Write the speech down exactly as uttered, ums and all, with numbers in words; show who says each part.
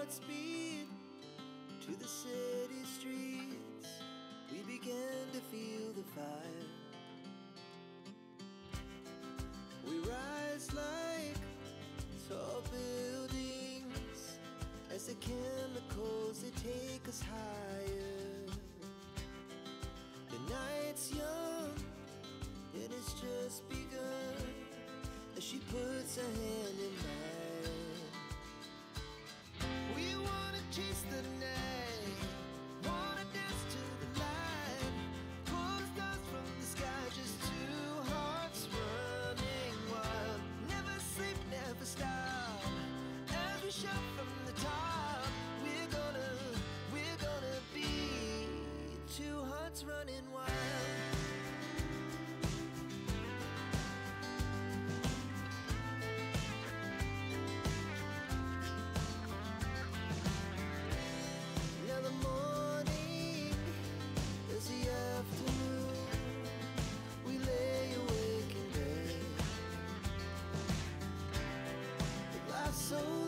Speaker 1: Godspeed to the city streets. We began to feel the fire. We rise like tall buildings as the chemicals, they take us higher. The night's young, it has just begun, as she puts her hand in mine. We wanna chase the night, wanna dance to the light, pull the stars from the sky, just two hearts running wild. Never sleep, never stop, as we shout from the top. We're gonna, we're gonna be two hearts running wild. Now the morning is the afternoon. We lay awake in bed. But life's so